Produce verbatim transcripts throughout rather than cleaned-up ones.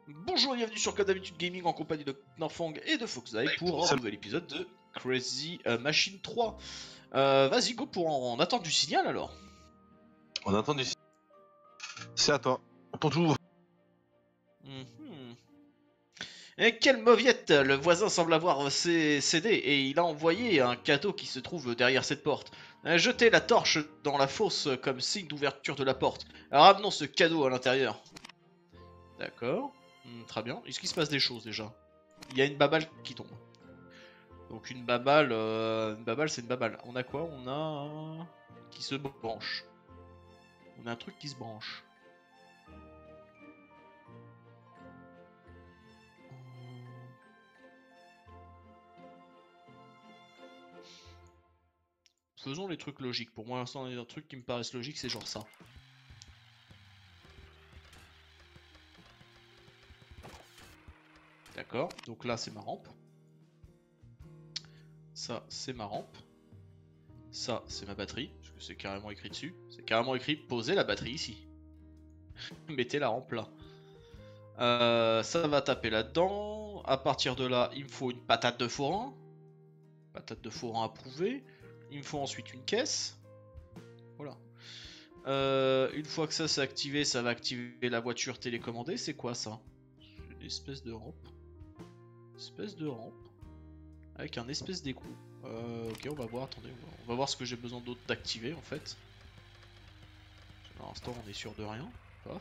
Bonjour et bienvenue sur Comme d'habitude Gaming en compagnie de Knorfang et de Foxeye pour un nouvel épisode de Crazy euh, Machine trois. Euh, Vas-y go pour en, en attendre du signal alors. On attend du... C'est à toi. Ton tour. Mm-hmm. Et quelle mauviette! Le voisin semble avoir cédé et il a envoyé un cadeau qui se trouve derrière cette porte. Jetez la torche dans la fosse comme signe d'ouverture de la porte. Ramenons ce cadeau à l'intérieur. D'accord. Hmm, très bien. Est-ce qu'il se passe des choses déjà? Il y a une baballe qui tombe. Donc une baballe, euh, une baballe c'est une baballe. On a quoi? On a un... qui se branche. On a un truc qui se branche. Faisons les trucs logiques. Pour moi, l'instant, les trucs qui me paraissent logiques, c'est genre ça. D'accord. Donc là, c'est ma rampe. Ça, c'est ma rampe. Ça, c'est ma batterie. Parce que c'est carrément écrit dessus. C'est carrément écrit posez la batterie ici. Mettez la rampe là. Euh, ça va taper là-dedans. À partir de là, il me faut une patate de forain. Patate de forain approuvée. Il me faut ensuite une caisse. Voilà. Euh, une fois que ça c'est activé, ça va activer la voiture télécommandée. C'est quoi ça? Une espèce de rampe. Une espèce de rampe. Avec un espèce d'écrou. Euh, ok, on va voir. Attendez, on va, on va voir ce que j'ai besoin d'autre d'activer en fait. Pour l'instant, on est sûr de rien. Paf.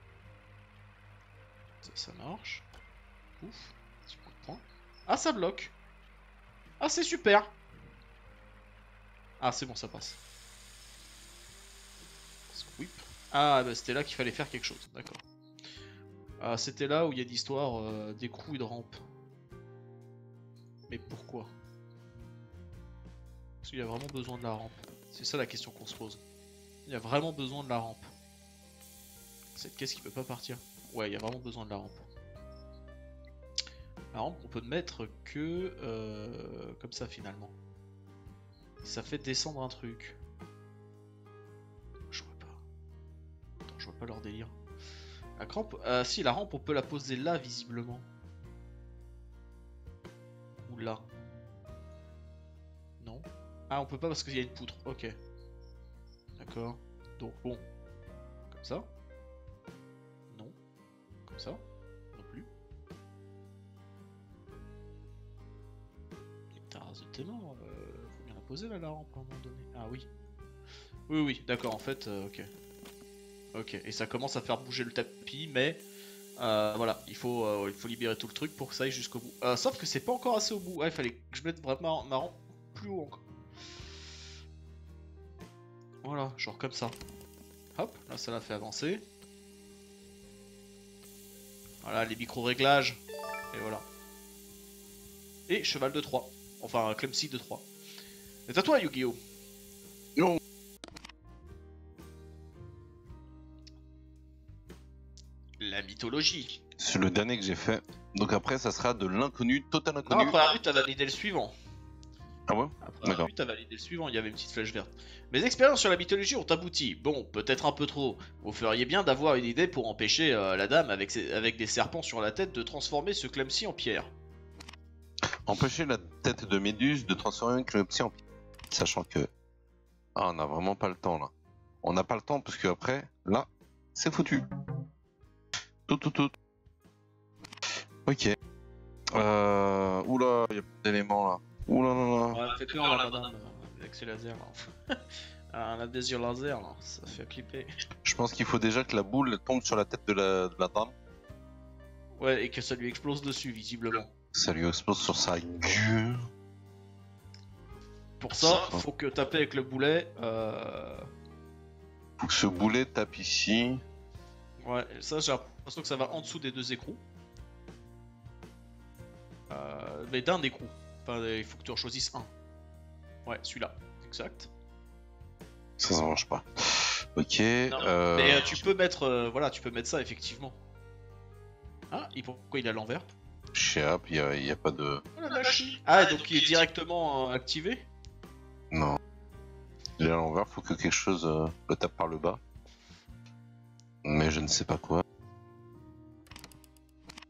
Ça, ça marche. Pouf. Petit coup de poing. Ah, ça bloque. Ah, c'est super. Ah, c'est bon, ça passe. Squeep. Ah, bah c'était là qu'il fallait faire quelque chose, d'accord. Ah, c'était là où il y a l'histoire euh, d'écrou et de rampe. Mais pourquoi? Parce qu'il y a vraiment besoin de la rampe. C'est ça la question qu'on se pose. Il y a vraiment besoin de la rampe. Cette caisse qui peut pas partir. Ouais, il y a vraiment besoin de la rampe. La rampe, on peut ne mettre que euh, comme ça finalement. Ça fait descendre un truc. Je vois pas. Attends, je vois pas leur délire. La rampe, euh, si la rampe, on peut la poser là visiblement. Ou là. Non. Ah, on peut pas parce qu'il y a une poutre. Ok. D'accord. Donc bon. Comme ça. Non. Comme ça. Non plus. T'as rasé tes mains. Euh, faut bien la poser là, la rampe à un moment donné. Ah oui. Oui, oui, d'accord, en fait, euh, ok. Ok, et ça commence à faire bouger le tapis, mais euh, voilà, il faut, euh, il faut libérer tout le truc pour que ça aille jusqu'au bout. Euh, sauf que c'est pas encore assez au bout. Ah, il fallait que je mette vraiment ma rampe plus haut encore. Voilà, genre comme ça. Hop, là ça l'a fait avancer. Voilà, les micro-réglages. Et voilà. Et cheval de trois. Enfin, clumsy de trois. C'est à toi, Yu-Gi-Oh! Non. La mythologie. C'est le dernier que j'ai fait. Donc après, ça sera de l'inconnu, total Non, inconnu. après la rue, t'as validé le suivant. Ah ouais? Après la rue, t'as validé le suivant, il y avait une petite flèche verte. Mes expériences sur la mythologie ont abouti. Bon, peut-être un peu trop. Vous feriez bien d'avoir une idée pour empêcher euh, la dame avec, ses, avec des serpents sur la tête de transformer ce Clumsy en pierre. Empêcher la tête de Méduse de transformer un Clumsy en... Sachant que... Ah, on n'a vraiment pas le temps, là. On n'a pas le temps, parce que après, là, c'est foutu. Tout, tout, tout. Ok. Euh... Oula, il y a plein d'éléments, là. Oula, là, là. Ouais, fait peur la madame avec ses lasers là. Elle a des yeux laser là, ça fait flipper. Je pense qu'il faut déjà que la boule tombe sur la tête de la, de la dame. Ouais, et que ça lui explose dessus, visiblement. Ça lui explose sur sa gueule. Pour ça, faut que taper avec le boulet. Euh... Faut que ce boulet tape ici. Ouais, ça j'ai l'impression que ça va en dessous des deux écrous. Euh... Mais d'un écrou. Enfin, il faut que tu en choisisses un. Ouais, celui-là, exact. Ça, ça marche pas. Ok. Non, euh... mais euh, tu peux mettre, euh, voilà, tu peux mettre ça effectivement. Ah, et pourquoi il est à l'envers? Je sais pas, il y, a, y a pas de... Ah, donc il est directement euh, activé? Non. Il est à l'envers, faut que quelque chose euh, le tape par le bas. Mais je ne sais pas quoi.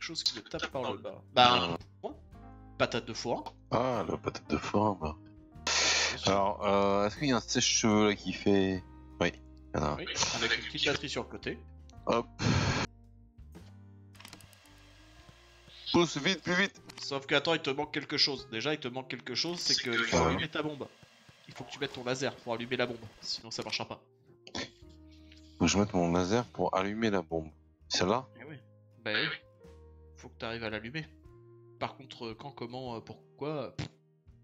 chose qui me tape par le bas. Bah, un point. Patate de forain. Ah, la patate de forain, bah. Alors, euh, est-ce qu'il y a un sèche-cheveux là qui fait... Oui, il y en a un. Oui, avec une petite batterie sur le côté. Hop. Pousse vite, plus vite. Sauf que, attends, il te manque quelque chose. Déjà, il te manque quelque chose, c'est que il faut Ouais. allumer ta bombe. Il faut que tu mettes ton laser pour allumer la bombe, sinon ça marchera pas. Faut que je mette mon laser pour allumer la bombe. Celle-là? Eh oui. Bah oui. Faut que tu arrives à l'allumer. Par contre, quand, comment, euh, pourquoi... pff.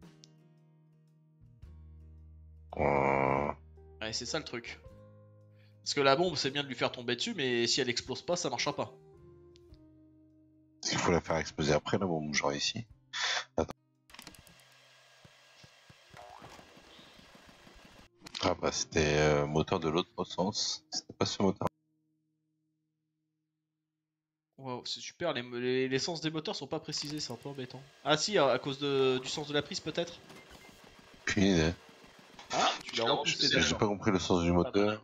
Euh... Ouais, c'est ça le truc. Parce que la bombe, c'est bien de lui faire tomber dessus, mais si elle explose pas, ça marchera pas. Il faut la faire exploser après la bombe, genre ici. Attends. Ah bah c'était euh, moteur de l'autre sens. C'était pas ce moteur. Wow, c'est super, les, les, les sens des moteurs sont pas précisés, c'est un peu embêtant. Ah si, à, à cause de, du sens de la prise peut-être. Aucune idée. Ah, tu l'as repoussé J'ai d'accord. pas compris le sens du moteur.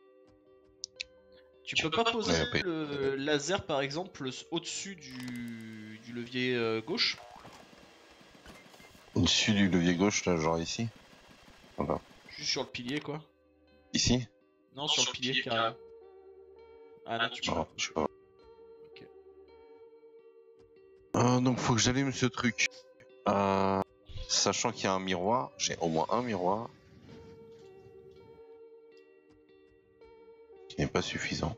Tu peux pas poser Ouais, ouais. le laser par exemple au-dessus du, du levier euh, gauche? Au-dessus du levier gauche, là, genre ici. Voilà. Juste sur le pilier quoi. Ici? Non, sur le pilier carrément. Ah non, tu peux Non, pas. je sais pas. Ok. Euh, donc faut que j'allume ce truc. Euh, sachant qu'il y a un miroir, j'ai au moins un miroir. Qui n'est pas suffisant.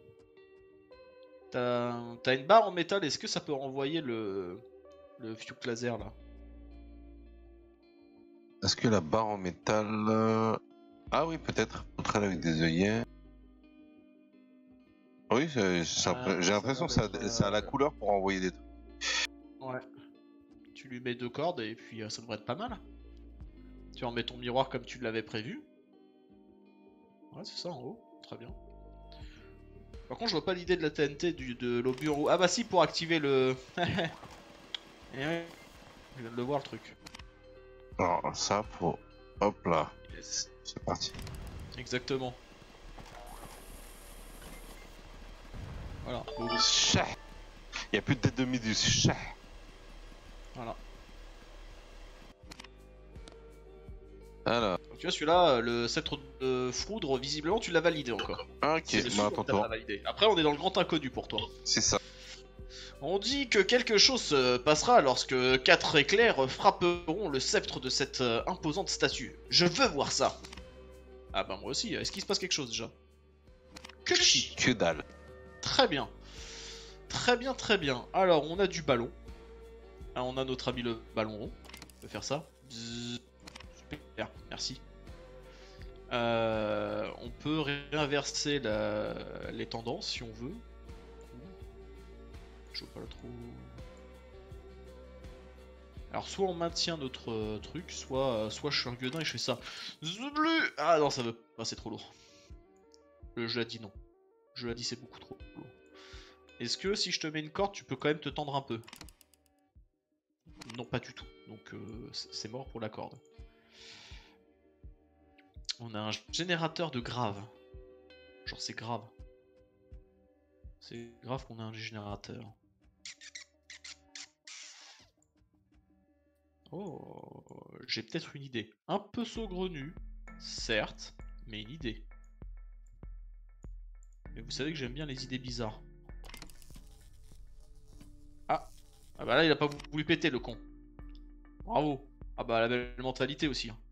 T'as t'as une barre en métal, est-ce que ça peut renvoyer le, le Fuke laser là? Est-ce que la barre en métal... euh, Ah oui, peut-être. Peut-être avec des œillets. Oui, c'est- c'est Ah, impré- j'ai ça l'impression a que ça, l'air a- ça a la d'être, couleur pour envoyer des trucs. euh, Ouais. Tu lui mets deux cordes et puis euh, ça devrait être pas mal. Tu en mets ton miroir comme tu l'avais prévu. Ouais, c'est ça en haut. Très bien. Par contre, je vois pas l'idée de la T N T du, de l'obus en haut. Ah bah si, pour activer le... Eh ouais, je viens de le voir le truc. Alors ça, faut... Hop là. Yes. C'est parti. Exactement. Voilà. Chah. Il n'y a plus de tête de méduse. Chah. Voilà. Alors. Donc, tu vois celui-là, le sceptre de foudre, visiblement tu l'as validé encore. Ok, C'est le bah seul attends, que t'as pas validé. Après on est dans le grand inconnu pour toi. c'est ça. On dit que quelque chose se passera lorsque quatre éclairs frapperont le sceptre de cette euh, imposante statue. Je veux voir ça. Ah bah moi aussi, est-ce qu'il se passe quelque chose déjà? Que chi. Que dalle. Très bien. Très bien, très bien. Alors on a du ballon. Ah, on a notre ami le ballon rond. On peut faire ça. Bzzz. Super, merci. Euh, on peut réinverser la... les tendances si on veut. Je vois pas le trop. Alors soit on maintient notre euh, truc, soit euh, soit je suis un gueudin et je fais ça. Zblu. Ah non, ça veut pas, c'est trop lourd. Le jeu a dit non. Le jeu a dit c'est beaucoup trop lourd. Est-ce que si je te mets une corde, tu peux quand même te tendre un peu? Non, pas du tout. Donc euh, c'est mort pour la corde. On a un générateur de grave. Genre c'est grave. C'est grave qu'on ait un générateur. Oh, j'ai peut-être une idée. Un peu saugrenue, certes, mais une idée. Et vous savez que j'aime bien les idées bizarres. Ah, ah bah là il a pas voulu péter le con. Bravo. Ah bah la belle mentalité aussi. Hein.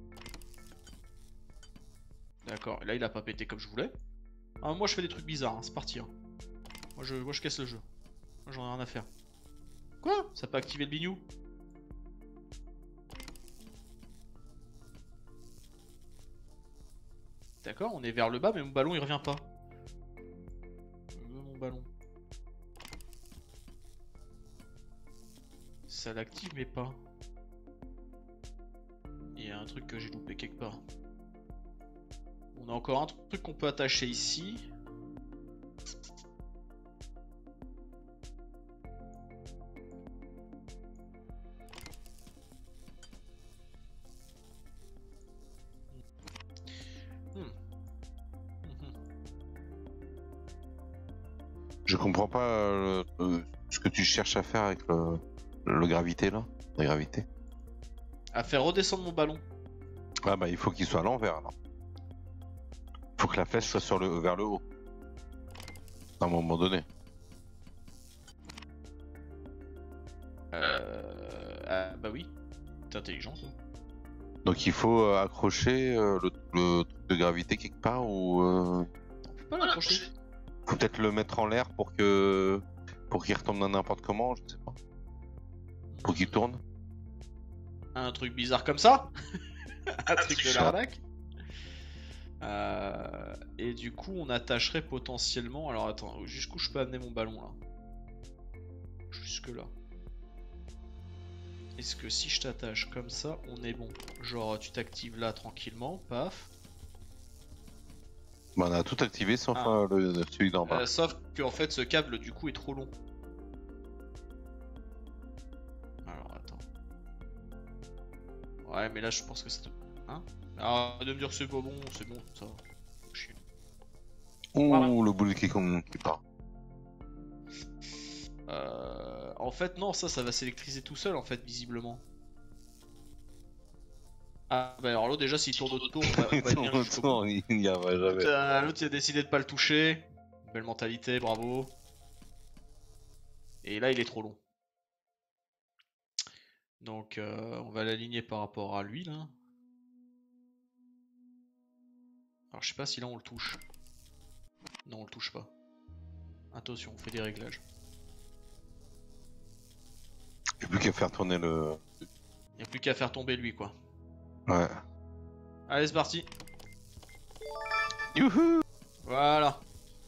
D'accord, et là il a pas pété comme je voulais. Ah, moi je fais des trucs bizarres, hein. C'est parti. Hein. Moi, je, moi je casse le jeu. Moi j'en ai rien à faire. Quoi? Ça peut activer le bignou? D'accord, on est vers le bas, mais mon ballon il revient pas. Je veux mon ballon. Ça l'active, mais pas. Il y a un truc que j'ai loupé quelque part. On a encore un truc qu'on peut attacher ici. Je comprends pas euh, le, ce que tu cherches à faire avec le, le gravité là, la gravité. À faire redescendre mon ballon. Ah bah il faut qu'il soit à l'envers alors. Faut que la flèche soit sur le, vers le haut. À un moment donné. Euh... Ah, bah oui. T'es intelligent toi. Donc il faut euh, accrocher euh, le, le truc de gravité quelque part ou euh, On peut pas l'accrocher. faut peut-être le mettre en l'air pour que pour qu'il retombe dans n'importe comment, je sais pas. Pour qu'il tourne. Un truc bizarre comme ça. Un truc de l'arnaque. Euh... Et du coup on attacherait potentiellement... Alors attends, jusqu'où je peux amener mon ballon là? Jusque là. Est-ce que si je t'attache comme ça, on est bon? Genre tu t'actives là tranquillement, paf. Bah, on a tout activé sauf Ah. euh, le, celui d'en bas. Euh, sauf que en fait ce câble du coup est trop long. Alors attends. Ouais mais là je pense que c'est... Hein? Alors de me dire que c'est pas bon, c'est bon, ça va. Chier. Ouh, Voilà. le boulet qui, qui part. Euh... En fait non, ça ça va s'électriser tout seul en fait visiblement. Ah bah alors l'autre déjà s'il tourne autour, on va, on va être bien jusqu'au bout. il n'y a jamais. L'autre euh, l'autre, il a décidé de pas le toucher. Belle mentalité, bravo. Et là il est trop long. Donc euh, on va l'aligner par rapport à lui là. Alors je sais pas si là on le touche. Non on le touche pas. Attention, on fait des réglages. Il n'y a plus qu'à faire tourner le. Y'a plus qu'à faire tomber lui quoi. Ouais. Allez c'est parti. Youhou. Voilà.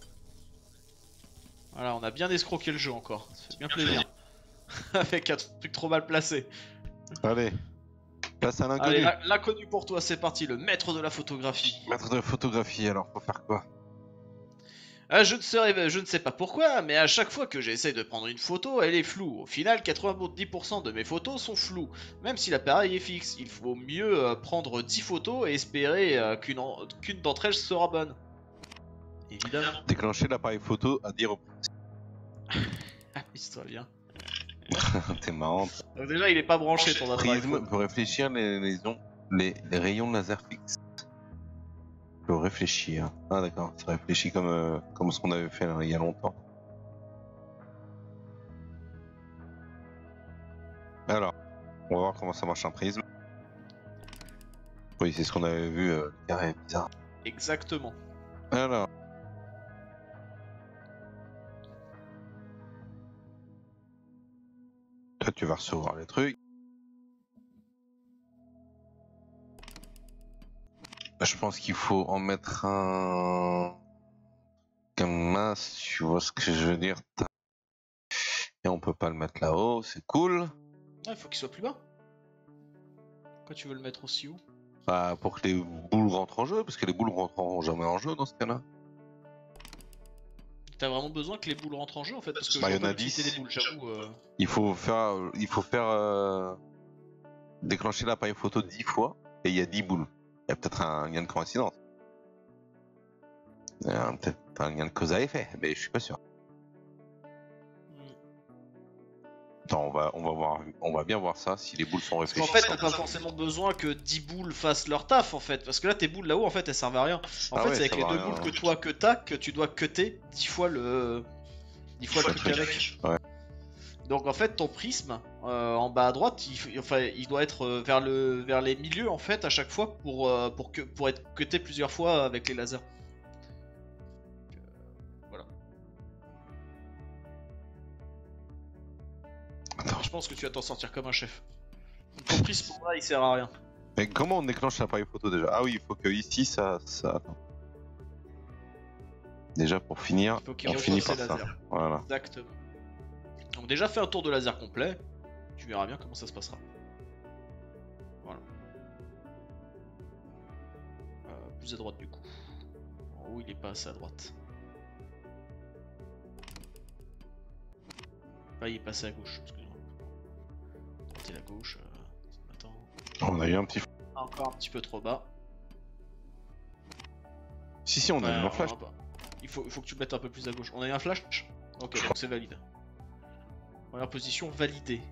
Voilà, on a bien escroqué le jeu encore. Ça fait bien plaisir. Avec un truc trop mal placé. Allez. Place à l'inconnu. Allez, la- l'inconnu pour toi, c'est parti, le maître de la photographie. Maître de photographie, alors faut faire quoi? Ah, je ne sais, je ne sais pas pourquoi, mais à chaque fois que j'essaie de prendre une photo, elle est floue. Au final, quatre-vingt-dix pour cent de mes photos sont floues. Même si l'appareil est fixe, il faut mieux euh, prendre dix photos et espérer euh, qu'une en- qu'une d'entre elles sera bonne. Évidemment. Déclencher l'appareil photo à dire. Amuse-toi bien. T'es marrant. Donc déjà, il est pas branché ton appareil Prisme photo. peut réfléchir les, les, les, les rayons laser fixes. Peut réfléchir. Ah d'accord, ça réfléchit comme, euh, comme ce qu'on avait fait là, il y a longtemps. Alors, on va voir comment ça marche un prisme. Oui, c'est ce qu'on avait vu, euh, le carré bizarre. Exactement. Alors. Là, tu vas recevoir les trucs. Je pense qu'il faut en mettre un... Comme là, si tu vois ce que je veux dire. Et on peut pas le mettre là-haut, c'est cool. Ah, il faut qu'il soit plus bas. Pourquoi tu veux le mettre aussi haut? Bah, pour que les boules rentrent en jeu, parce que les boules rentreront jamais en jeu dans ce cas-là. T'as vraiment besoin que les boules rentrent en jeu en fait? Parce que Bah, je y en a peux utiliser dix. des boules, j'avoue. Euh... Il faut faire, il faut faire euh, déclencher l'appareil photo dix fois et il y a dix boules. Il y a peut-être un lien de coïncidence. Il y a peut-être un lien de cause à effet, mais je suis pas sûr. Attends, on va, on va voir, on va bien voir ça si les boules sont Parce qu'en réfléchies. fait, t'as pas forcément besoin que dix boules fassent leur taf en fait. Parce que là, tes boules là-haut en fait elles servent à rien. En Ah fait, ouais, c'est avec ça les va deux rien, boules hein. que toi que t'as que tu dois cutter dix fois le. dix fois le truc avec. Ouais. Donc en fait, ton prisme euh, en bas à droite, il, enfin, il doit être euh, vers, le, vers les milieux en fait à chaque fois pour, euh, pour, que, pour être cuté plusieurs fois avec les lasers. Donc, euh, voilà. Attends. Je pense que tu vas t'en sortir comme un chef. Donc, ton prisme là, il sert à rien. Mais comment on déclenche l'appareil photo déjà? Ah oui, il faut que ici ça, ça. Attends. Déjà pour finir, Il faut qu'il on reçoive finit ses par ça. lasers. Voilà. Exactement. Donc déjà fais un tour de laser complet, tu verras bien comment ça se passera. Voilà. Euh, plus à droite du coup. En haut il est pas assez à droite. Là il est passé à gauche. Excuse-moi. Droite et la gauche. Euh... Attends. On a eu un petit. Encore un petit peu trop bas. Si si, on a Ouais, eu un flash. bah, il faut, il faut que tu le mettes un peu plus à gauche. On a eu un flash? Ok, Je donc c'est valide. Première position validée.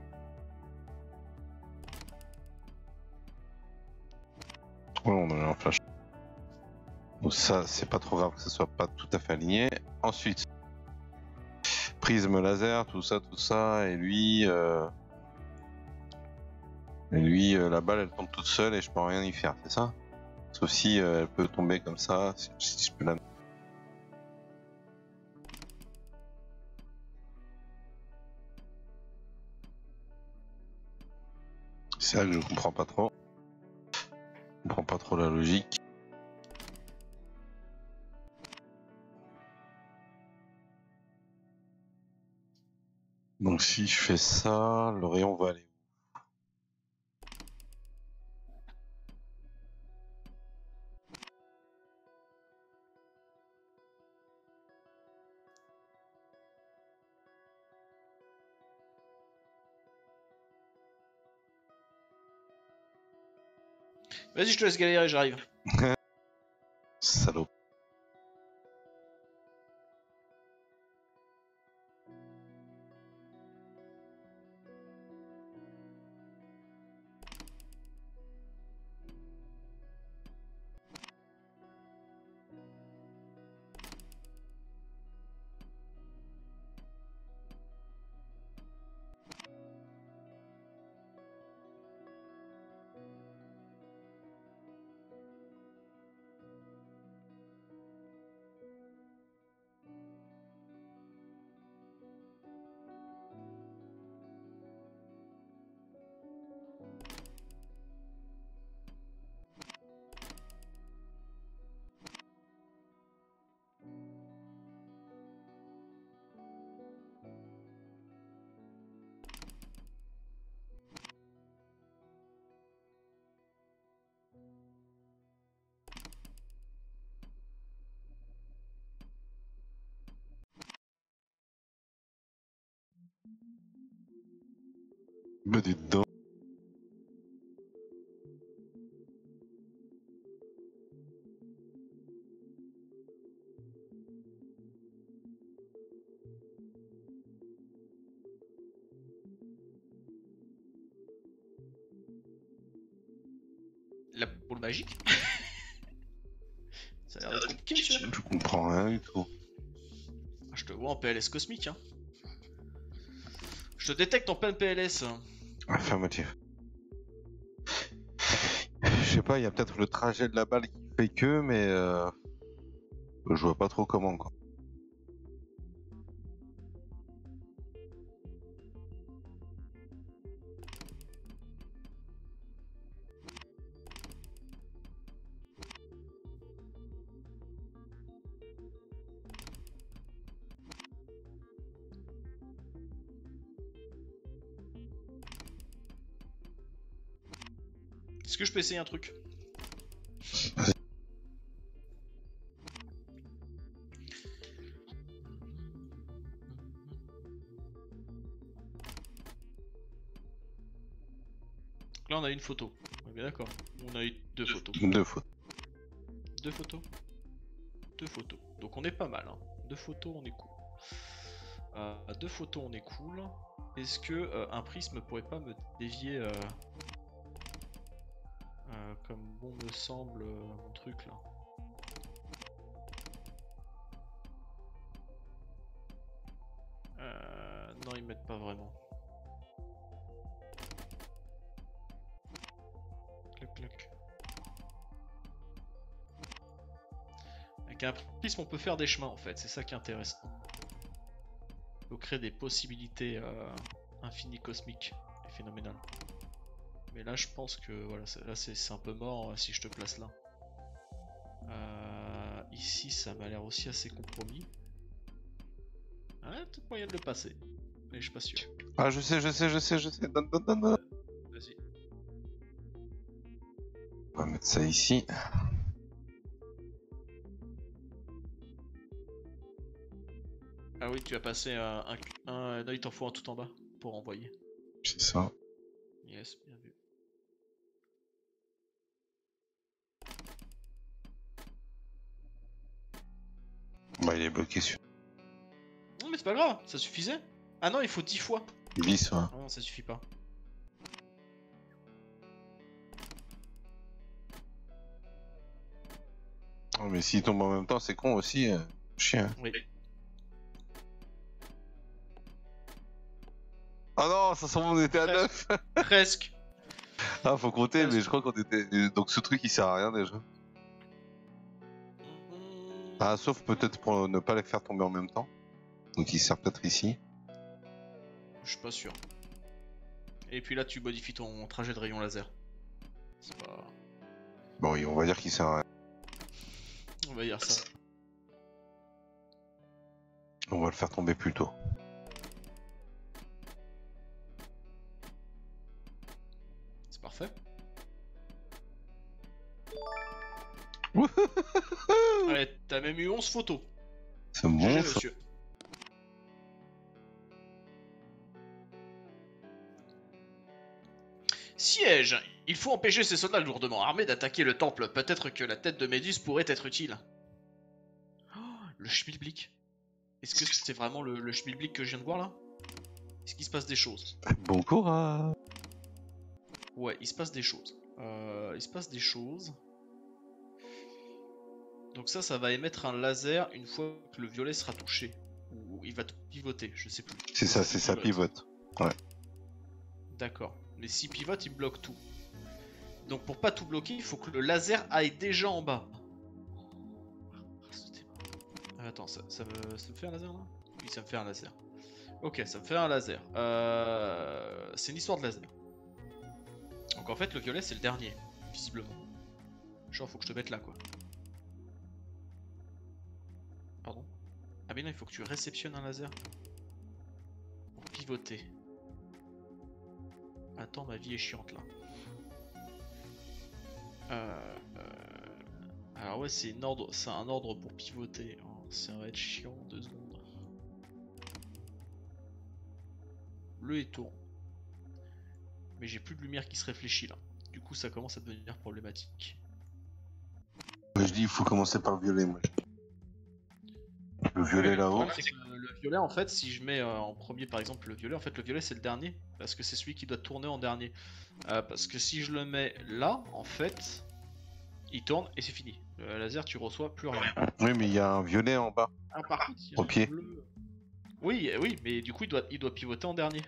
Ouais, on a un flash. Donc ça, c'est pas trop grave que ce soit pas tout à fait aligné. Ensuite, prisme laser, tout ça, tout ça, et lui, euh... et lui, euh, la balle, elle tombe toute seule et je peux rien y faire, c'est ça? Sauf si euh, elle peut tomber comme ça, si, si je peux la... C'est là que je comprends pas trop. Je comprends pas trop la logique. Donc si je fais ça, le rayon va aller. Vas-y, je te laisse galérer, j'arrive. Salaud. Bah dis donc. La boule magique. Ça a l'air d'être compliqué, monsieur. Je comprends rien du tout. Ah, je te vois en P L S cosmique, hein. Je te détecte en pleine P L S. Affirmatif. Je sais pas, il y a peut-être le trajet de la balle qui fait que, mais euh... je vois pas trop comment quoi. Est-ce que je peux essayer un truc? Là on a une photo. On est bien d'accord. On a eu deux photos. Deux fois. Deux photos. Deux photos. Donc on est pas mal. Hein. Deux photos, on est cool. Euh, deux photos, on est cool. Est-ce que euh, un prisme pourrait pas me dévier euh, euh, comme bon me semble euh, mon truc là? Euh, non, ils mettent pas vraiment. Clac, clac. Avec un prisme, on peut faire des chemins en fait, c'est ça qui est intéressant. On peut créer des possibilités euh, infinies cosmiques et phénoménales. Mais là, je pense que voilà, là c'est un peu mort euh, si je te place là. Euh, ici, ça m'a l'air aussi assez compromis. Ah, peut-être moyen de le passer, mais je suis pas sûr. Ah, je sais, je sais, je sais, je sais. Donne, donne, donne, donne. Vas-y. On va mettre ça ici. Ah oui, tu as passé un, un, un, un il t'en faut un tout en bas pour envoyer. C'est ça. Yes, bien vu. Bah, il est bloqué sur. Non, mais c'est pas grave, ça suffisait. Ah non, il faut dix fois. Vis, ouais. Ah non, ça suffit pas. Oh, mais s'il tombe en même temps, c'est con aussi. Euh... Chien. Oui. Ah non, ça sent bon, on était à neuf. Presque. Ah, faut compter, Presque. mais je crois qu'on était. Donc ce truc il sert à rien déjà. Mmh. Ah, sauf peut-être pour ne pas les faire tomber en même temps. Donc il sert peut-être ici. Je suis pas sûr. Et puis là, tu modifies ton trajet de rayon laser. C'est pas. Bon, oui, on va dire qu'il sert à rien. On va dire ça. On va le faire tomber plus tôt. C'est parfait. Allez, t'as même eu onze photos. C'est bon, G G, ça. monsieur. Siège. Il faut empêcher ces soldats lourdement armés d'attaquer le temple. Peut-être que la tête de Méduse pourrait être utile. Oh, le schmilblick. Est-ce que c'est vraiment le, le schmilblick que je viens de voir là? Est-ce qu'il se passe des choses? Bon courage. Ouais, il se passe des choses. Euh, il se passe des choses. Donc ça, ça va émettre un laser une fois que le violet sera touché. Ou il va pivoter, je sais plus. C'est ça, c'est ça, pivote. Ouais. D'accord. Mais s'il pivote, il bloque tout. Donc pour pas tout bloquer, il faut que le laser aille déjà en bas. Ah, attends, ça, ça, me, ça me fait un laser là? Oui, ça me fait un laser. Ok, ça me fait un laser. Euh, c'est une histoire de laser. Donc en fait, le violet, c'est le dernier, visiblement. Genre, faut que je te mette là, quoi. Pardon? Ah mais non, il faut que tu réceptionnes un laser. Pour pivoter. Attends, ma vie est chiante, là. Euh, euh... Alors ouais, c'est un ordre, c'est un ordre pour pivoter. Oh, ça va être chiant, deux secondes. Bleu et tourne. Mais j'ai plus de lumière qui se réfléchit là. Du coup, ça commence à devenir problématique. Je dis, il faut commencer par le violet, moi. Le violet Oui, là-haut. Le problème, c'est que le, le violet, en fait, si je mets euh, en premier, par exemple, le violet, en fait, le violet, c'est le dernier. Parce que c'est celui qui doit tourner en dernier. Euh, parce que si je le mets là, en fait, il tourne et c'est fini. Le laser, tu reçois plus rien. Oui, mais il y a un violet en bas. Ah, par contre, il y a Au un pied. bleu. Oui, oui, mais du coup, il doit, il doit pivoter en dernier.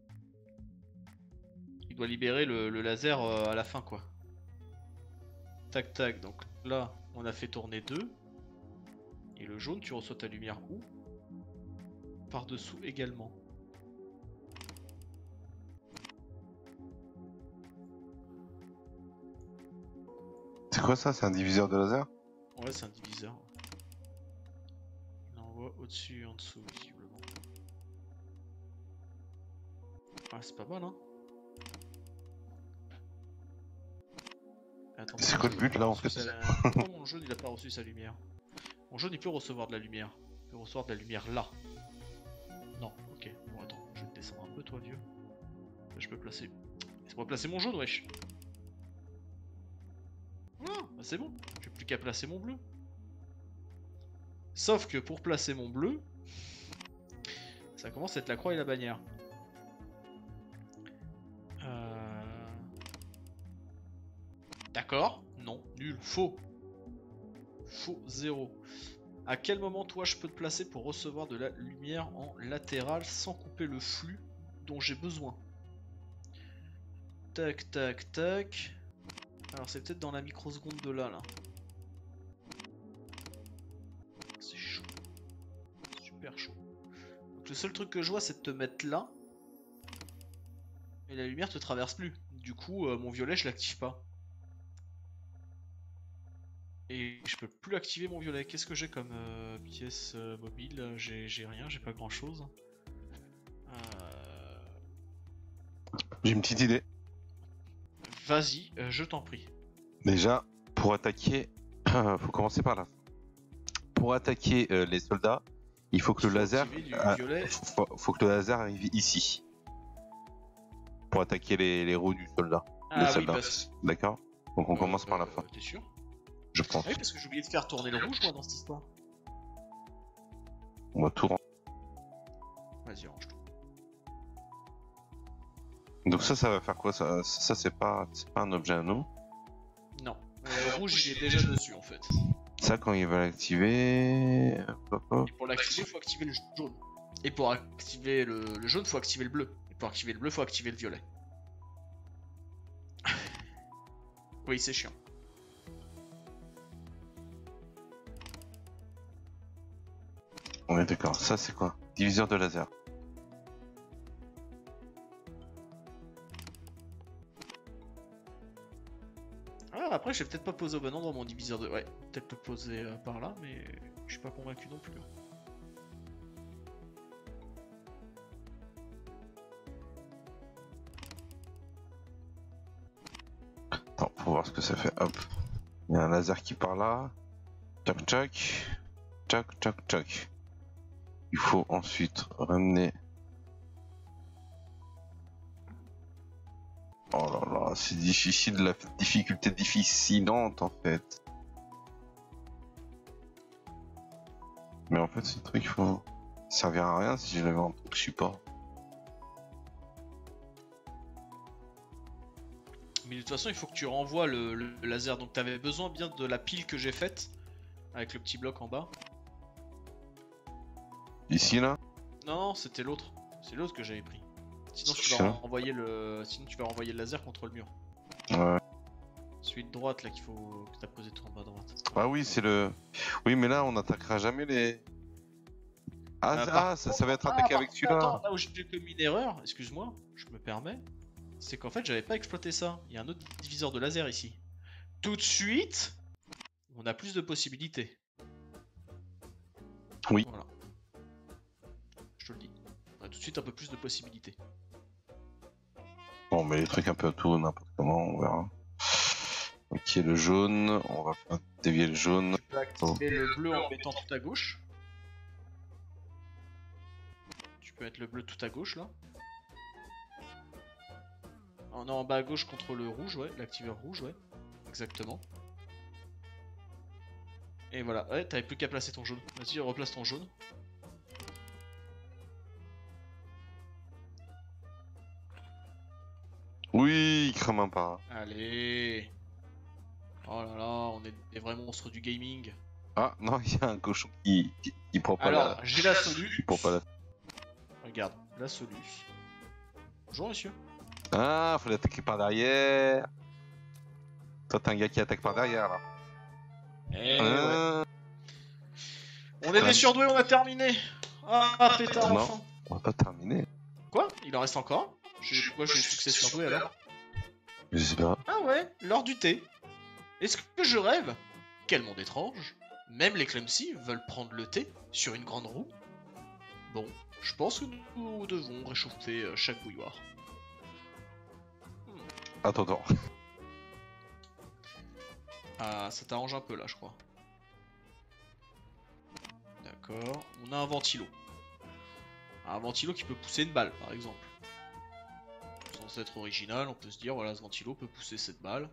Il doit libérer le, le laser euh, à la fin, quoi. Tac, tac. Donc là, on a fait tourner deux. Et le jaune, tu reçois ta lumière où? Par-dessous également. C'est quoi ça? C'est un diviseur de laser? Ouais, c'est un diviseur. Il envoie au-dessus et en dessous, visiblement. Ah, c'est pas mal, hein. C'est quoi le but là en fait? Pourquoi mon jaune il a pas reçu sa lumière? Mon jaune il peut recevoir de la lumière. Il peut recevoir de la lumière là. Non, ok. Bon, attends, je vais te descendre un peu, toi, vieux. Là, je peux placer. Laisse-moi placer mon jaune, wesh. Voilà, bah c'est bon. J'ai plus qu'à placer mon bleu. Sauf que pour placer mon bleu, ça commence à être la croix et la bannière. Euh... D'accord. Non, nul, faux. Faux, zéro. À quel moment, toi, je peux te placer pour recevoir de la lumière en latéral sans couper le flux dont j'ai besoin? Tac, tac, tac. Alors, c'est peut-être dans la microseconde de là, là. C'est chaud. Super chaud. Donc, le seul truc que je vois, c'est de te mettre là. Et la lumière te traverse plus. Du coup, euh, mon violet, je l'active pas. Et je peux plus activer mon violet. Qu'est-ce que j'ai comme euh, pièce euh, mobile? J'ai rien, j'ai pas grand chose. Euh... J'ai une petite idée. Vas-y, euh, je t'en prie. Déjà, pour attaquer, faut commencer par là. Pour attaquer euh, les soldats, il faut que Il le faut laser, activer du euh, violet. faut, faut que le laser arrive ici. Pour attaquer les, les roues du soldat. Ah oui, soldats. parce... D'accord? Donc on euh, commence par la euh, fin, T'es sûr? je pense. Ah oui, parce que j'ai oublié de faire tourner le rouge, moi, dans cette histoire. On va tout rendre. Vas-y, range tout. Donc ça, ça va faire quoi? Ça, ça c'est pas, c'est pas un objet à nous. Non. Le rouge, il est déjà dessus en fait. Ça, quand il va l'activer... hop, hop. Et pour l'activer, il faut activer le jaune. Et pour activer le, le jaune, il faut activer le bleu. Et pour activer le bleu, il faut activer le violet. Oui, c'est chiant. On est d'accord. Ça, c'est quoi? Diviseur de laser. Ah, après, je vais peut-être pas poser au bon endroit mon diviseur de... Ouais, peut-être le poser euh, par là, mais je suis pas convaincu non plus. Attends, faut voir ce que ça fait. Hop. Il y a un laser qui part là. Tchac, tchac. Tchac, tchac, tchac. Il faut ensuite ramener... Oh là là, c'est difficile, la difficulté difficilante en fait. Mais en fait, ce truc, il faut... ça servira à rien si je l'avais en tant que support. Mais de toute façon, il faut que tu renvoies le, le laser. Donc, t'avais besoin bien de la pile que j'ai faite avec le petit bloc en bas. Ici, là? Non, non, c'était l'autre. C'est l'autre que j'avais pris. Sinon, tu vas Tiens. renvoyer le, sinon tu vas renvoyer le laser contre le mur. Ouais. Celui de droite là qu'il faut que t'as posé tout en bas à droite. Ah oui, c'est le... Oui, mais là, on n'attaquera jamais les... Ah, Euh, ça- par ah, ça, ça va être Ah, attaqué par avec contre, celui-là. attends, là où j'ai commis une erreur, excuse-moi, je me permets, c'est qu'en fait j'avais pas exploité ça. Il y a un autre diviseur de laser ici. Tout de suite, on a plus de possibilités. Oui. Voilà. Je te le dis. On a tout de suite un peu plus de possibilités. Bon, mais les trucs un peu tout, n'importe comment, on verra. Ok, le jaune, on va faire dévier le jaune. Tu peux activer le bleu en mettant tout à gauche. Tu peux mettre le bleu tout à gauche là. On est en bas à gauche contre le rouge, ouais, l'activeur rouge, ouais. Exactement. Et voilà, ouais, t'avais plus qu'à placer ton jaune. Vas-y, replace ton jaune. Oui, il crame un pas. Allez. Oh là là, on est des vrais monstres du gaming. Ah, non, il y a un cochon qui, qui, qui prend pas Alors, la... j'ai la soluce. qui prend pas la... Regarde, la soluce. Bonjour monsieur. Ah, faut l'attaquer par derrière. Toi, t'es un gars qui attaque par derrière, là. Eh ouais. Ah, On est des surdoués, on a terminé. Ah, pétard Non. enfin. on va pas terminer. Quoi? Il en reste encore? J'ai- Pourquoi j'ai succès surdoué alors? Je sais pas. Ah ouais, l'heure du thé. Est-ce que je rêve? Quel monde étrange. Même les Clumsy veulent prendre le thé sur une grande roue. Bon, je pense que nous devons réchauffer euh, chaque bouilloire. Attends, attends. Ah, ça t'arrange un peu là, je crois. D'accord. On a un ventilo. Un ventilo qui peut pousser une balle, par exemple. Sans être original, on peut se dire, voilà, ce ventilo peut pousser cette balle.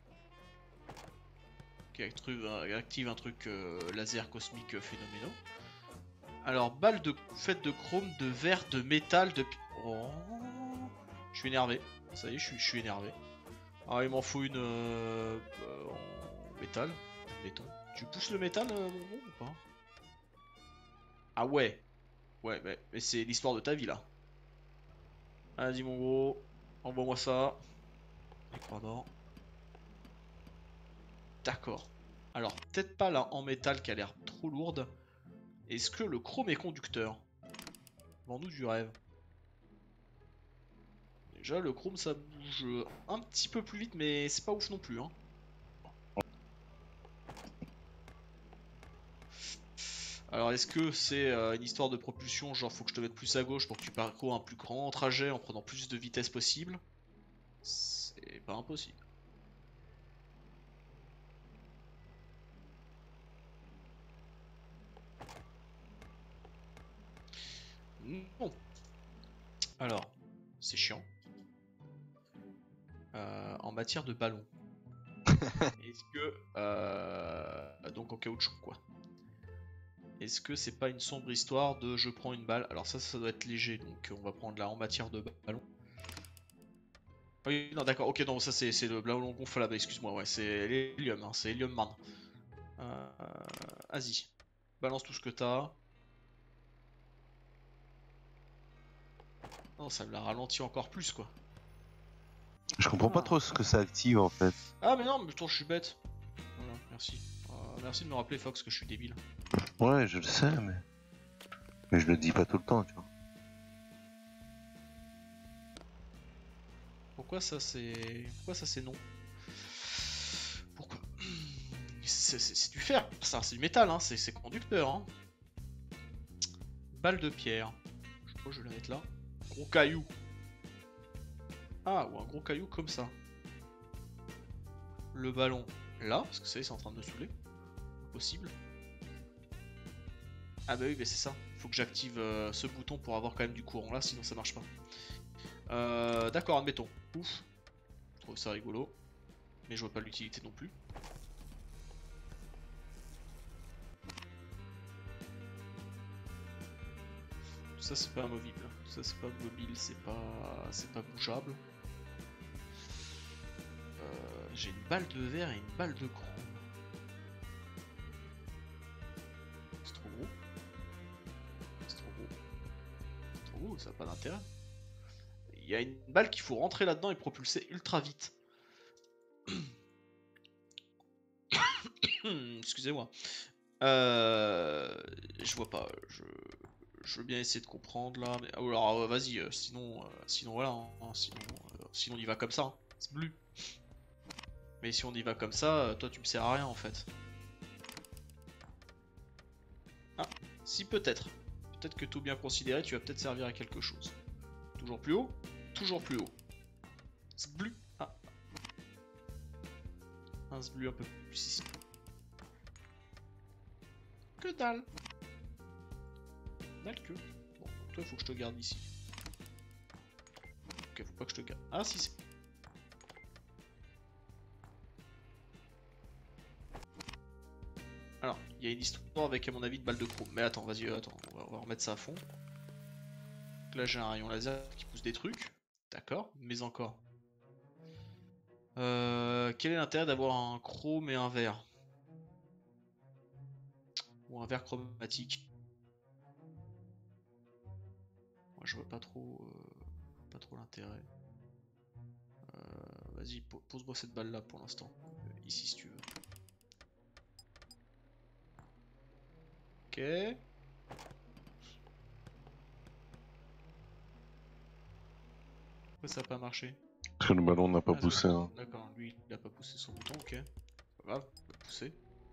Qui active, active un truc euh, laser cosmique euh, phénoménal. Alors, balle de faite de chrome, de verre, de métal, de... Oh, je suis énervé. Ça y est, je suis, je suis énervé. Ah, il m'en faut une euh, euh, en métal. Béton. Tu pousses le métal, euh, mon gros, ou pas? Ah ouais. Ouais, mais, mais c'est l'histoire de ta vie, là. Vas-y, mon gros. Envoie-moi ça. Pardon. D'accord. Alors, peut-être pas là en métal qui a l'air trop lourde. Est-ce que le chrome est conducteur? Vends-nous du rêve. Déjà, le chrome ça bouge un petit peu plus vite, mais c'est pas ouf non plus. Hein. Alors, est-ce que c'est euh, une histoire de propulsion? Genre, faut que je te mette plus à gauche pour que tu parcours un plus grand trajet en prenant plus de vitesse possible? C'est pas impossible. Non. Alors, c'est chiant. Euh, en matière de ballon. Est-ce que... Euh, donc en caoutchouc, quoi. Est-ce que c'est pas une sombre histoire de je prends une balle? Alors ça, ça doit être léger, donc on va prendre là en matière de ballon. Oui, non, d'accord, ok, non, ça c'est le ballon gonflable, excuse-moi, ouais, c'est l'hélium, hein, c'est Helium Man. Euh, Vas-y, balance tout ce que t'as. Non, ça me l'a ralenti encore plus, quoi. Je comprends pas Ah. trop ce que ça active en fait. Ah, mais non, mais toi, je suis bête. Voilà, merci. Euh, merci de me rappeler, Fox, que je suis débile. Ouais, je le sais, mais. Mais je le dis pas tout le temps, tu vois. Pourquoi ça c'est. Pourquoi ça c'est non? Pourquoi? C'est du fer, ça, c'est du métal, hein, c'est conducteur. Hein. Balle de pierre. Je crois que je vais la mettre là. Gros caillou. Ah, ou un gros caillou comme ça. Le ballon là, parce que ça y est, c'est en train de me saouler. Possible. Ah bah oui, mais c'est ça. Faut que j'active euh, ce bouton pour avoir quand même du courant là, sinon ça marche pas. Euh, D'accord, admettons. Ouf. Je trouve ça rigolo. Mais je vois pas l'utilité non plus. Tout ça c'est pas amovible. Tout ça c'est pas mobile, c'est pas. c'est pas bougeable. Euh, J'ai une balle de verre et une balle de chrome. C'est trop gros. C'est trop gros. C'est trop gros, ça n'a pas d'intérêt. Il y a une balle qu'il faut rentrer là-dedans et propulser ultra vite. Excusez-moi. Euh, je vois pas. Je... je veux bien essayer de comprendre là. Mais... alors euh, vas-y, euh, sinon, euh, sinon voilà. Hein, sinon, euh, sinon on y va comme ça. Hein. C'est bleu. Mais si on y va comme ça, euh, toi tu me sers à rien en fait. Ah, si peut-être. Peut-être que tout bien considéré, tu vas peut-être servir à quelque chose. Toujours plus haut. Toujours plus haut. C'est bleu. Ah. Un bleu un peu plus ici. Que dalle. Dalle que. Bon, toi faut que je te garde ici. Ok, faut pas que je te garde. Ah si c'est. Alors, il y a une histoire avec à mon avis de balle de chrome. Mais attends, vas-y, euh, attends, on va, on va remettre ça à fond. Donc là j'ai un rayon laser qui pousse des trucs. D'accord, mais encore. Euh, quel est l'intérêt d'avoir un chrome et un vert? Ou un vert chromatique? Moi je vois pas trop, euh, pas trop l'intérêt. Euh, Vas-y, pose-moi cette balle là pour l'instant. Euh, ici si tu veux. Ok. Pourquoi ça a pas marché? Parce que le ballon n'a pas Ah, poussé. Hein. d'accord, lui il a pas poussé son bouton, ok. Pas grave, il va pousser.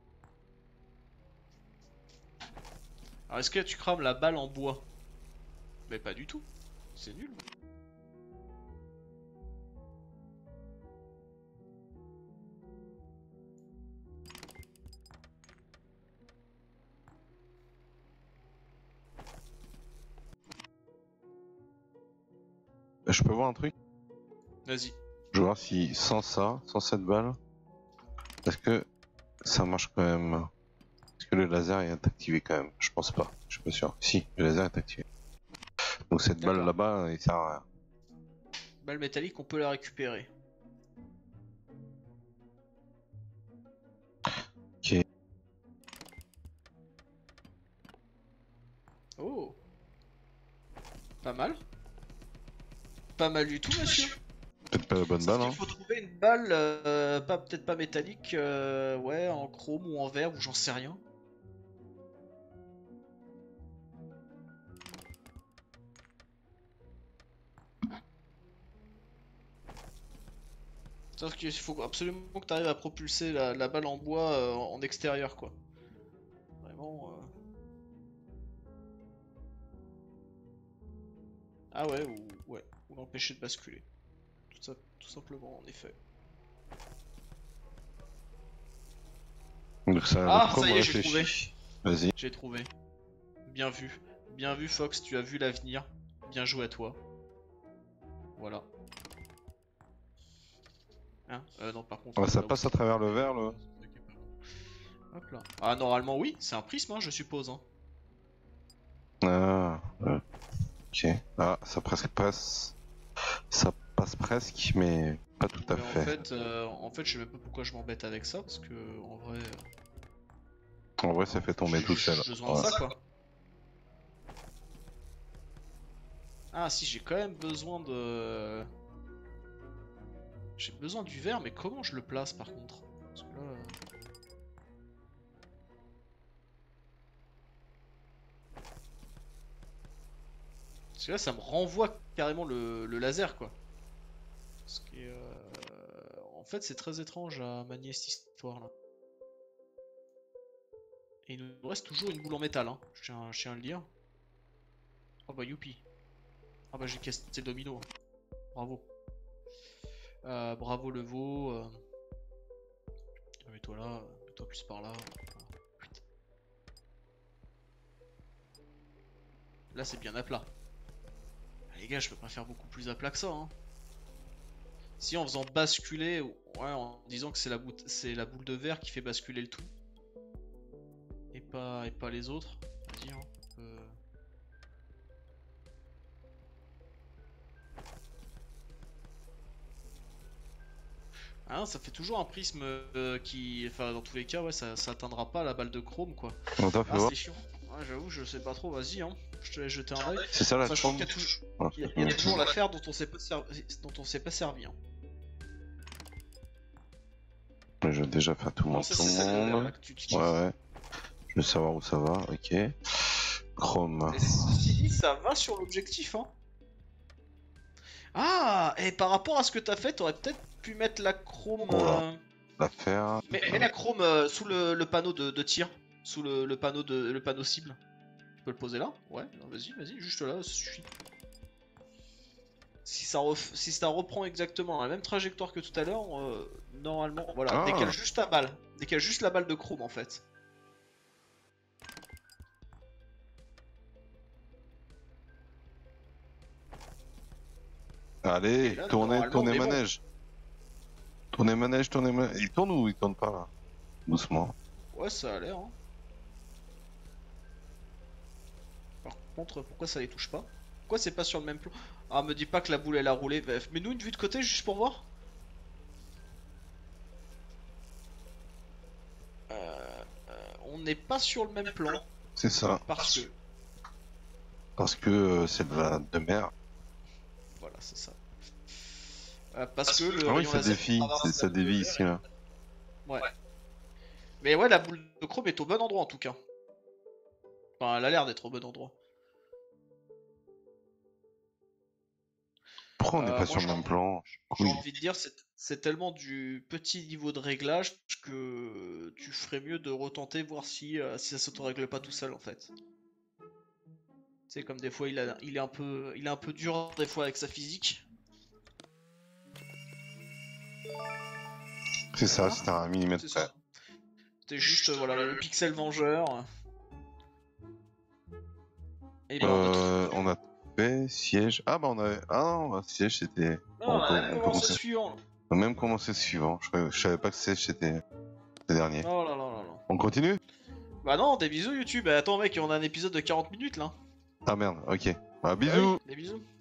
Alors est-ce que tu crames la balle en bois? Mais pas du tout. C'est nul. Je peux voir un truc? Vas-y. Je veux voir si sans ça, sans cette balle, est-ce que ça marche quand même? Est-ce que le laser est activé quand même? Je pense pas, je suis pas sûr. Si, le laser est activé. Donc cette balle là-bas, il sert à rien. Balle métallique, on peut la récupérer. Ok. Oh. Pas mal. Pas mal du tout, monsieur. Peut-être pas la bonne balle, hein. Il faut trouver une balle, euh, pas peut-être pas métallique, euh, ouais, en chrome ou en verre ou j'en sais rien. Sauf qu'il faut absolument que tu arrives à propulser la, la balle en bois euh, en extérieur, quoi. Vraiment. Euh... Ah ouais, ou ouais, ou l'empêcher de basculer. Tout ça, tout simplement, en effet. Donc ça, Ah, comme ça y est, j'ai trouvé. Vas-y. J'ai trouvé. Bien vu. Bien vu, Fox, tu as vu l'avenir. Bien joué à toi. Voilà. Hein euh, non, par contre. Ah, ça là passe où... à travers le verre, là. Hop là. Ah, normalement, oui, c'est un prisme, hein, je suppose. Hein. Ah, ouais. Ok. Ah, ça presque passe. Ça passe presque, mais pas tout à Mais fait. en fait, euh, en fait, je sais même pas pourquoi je m'embête avec ça, parce que en vrai, euh, En vrai, ça fait tomber j'ai tout j'ai seul. besoin de Ouais. ça quoi. Ah si, j'ai quand même besoin de... J'ai besoin du verre, mais comment je le place par contre? Parce que là... euh, Parce que là, ça me renvoie carrément le, le laser quoi. Ce qui est... euh, En fait, c'est très étrange à manier cette histoire là. Et il nous reste toujours une boule en métal, hein. Je tiens, je tiens à le dire. Oh bah youpi. Ah bah j'ai cassé le domino. Bravo. Euh, bravo le veau. euh. Mets-toi là, mets-toi plus par là. Voilà. Putain. Là c'est bien à plat. Ah, les gars, je peux pas faire beaucoup plus à plat que ça. Hein. Si en faisant basculer, ouais, en disant que c'est la, c'est la boule de verre qui fait basculer le tout. Et pas, et pas les autres. Vas-y, hein. Euh... Ah non, ça fait toujours un prisme euh, qui... Enfin, dans tous les cas, ouais, ça, ça atteindra pas la balle de chrome, quoi. On t'a fait Ah, voir. c'est chiant. Ouais, j'avoue, je sais pas trop, vas-y, hein. Je te laisse jeter un œil. C'est ça la Sachant trompe. qu'il y a, toujours... Ouais. il y a, il y a toujours l'affaire dont on s'est pas servi, dont on s'est pas servi. Hein. Je vais déjà faire tout mon Non, ça, c'est celle de verre, monde. là, que tu utilises. Ouais, ouais. Je veux savoir où ça va, ok. Chrome. Et ceci dit, ça va sur l'objectif, hein. Ah, et par rapport à ce que t'as fait, t'aurais peut-être pu mettre la chrome... Oh là. euh, L'affaire. Mais, mets la chrome euh, sous le, le panneau de, de tir. Sous le, le panneau de le panneau cible. Tu peux le poser là? Ouais, non, vas-y, vas-y, juste là, ça suffit. Si ça, ref... si ça reprend exactement la même trajectoire que tout à l'heure, euh, normalement, voilà, Ah. décale juste la balle. Décale juste la balle de chrome en fait. Allez, Et là, tournez, normalement, tournez on est bon. manège. Tournez manège, tournez manège. Il tourne ou il tourne pas là? Doucement. Ouais, ça a l'air. Hein. Par contre, pourquoi ça les touche pas? Pourquoi c'est pas sur le même plan? Ah, me dis pas que la boule elle a roulé. Mets-nous une vue de côté juste pour voir. Euh, euh, on n'est pas sur le même plan. C'est ça. Parce que. Parce que euh, c'est de la de mer. Voilà, c'est ça. Euh, parce que le Ah oui, rayon ça laser défie. traverse C'est- la Ça boule de dévie verre ici là. Ouais. Mais ouais, la boule de chrome est au bon endroit en tout cas. Enfin, elle a l'air d'être au bon endroit. Pourquoi on n'est Euh, pas moi, sur le j'ai même envie- plan? J'ai Oui. envie de dire, c'est c'est tellement du petit niveau de réglage que tu ferais mieux de retenter, voir si, euh, si ça s'autorègle pas tout seul en fait. C'est comme des fois il, a, il est un peu, il est un peu dur des fois avec sa physique. C'est ça, Voilà. c'était un millimètre C'est près. ça. T'es juste, euh, voilà, le pixel vengeur. Et ben, on a tout. Euh, on a fait siège. Ah bah on avait. Ah non, siège c'était. Non, Bon, on on peut- a on même peut commencé continuer. suivant. On a même commencé le suivant. Je, savais- je savais pas que siège c'était le dernier. Oh là là là là. On continue? Bah non, des bisous YouTube. Attends mec, on a un épisode de quarante minutes là. Ah merde, ok. Bah Bah oui, bisous! des bisous.